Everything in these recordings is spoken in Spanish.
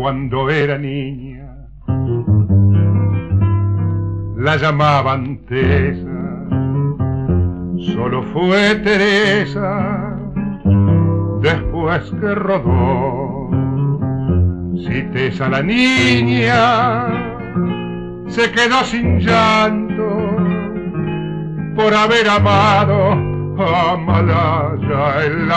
cuando era niña la llamaban Tesa, solo fue Teresa después que rodó. Si Tesa la niña se quedó sin llanto por haber amado a Malaya el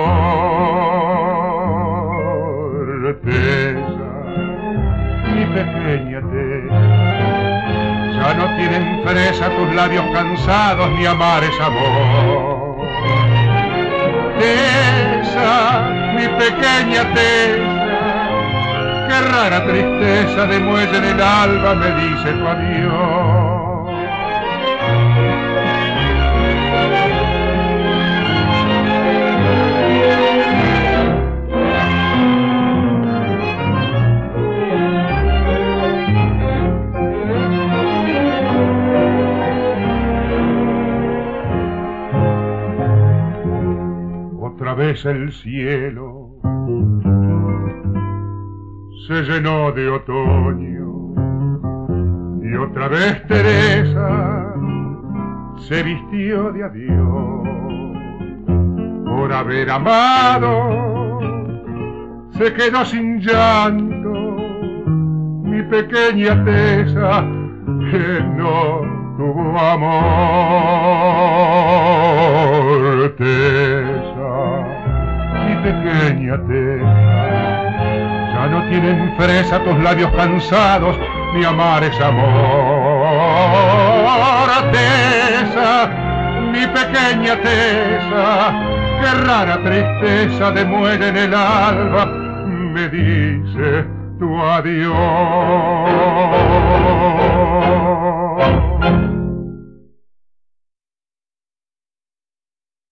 amor. Tesa, mi pequeña Tesa, ya no tienen fresa tus labios cansados ni amares amor. Tesa, mi pequeña Tesa, qué rara tristeza de muelle en el alba me dice tu adiós. Otra vez el cielo se llenó de otoño y otra vez Teresa se vistió de adiós. Por haber amado se quedó sin llanto mi pequeña Tesa que no tuvo amor. Tesa, mi pequeña Tesa, ya no tienen fresa tus labios cansados, ni amares amor. Tesa, mi pequeña Tesa, qué rara tristeza de muere en el alba me dice tu adiós.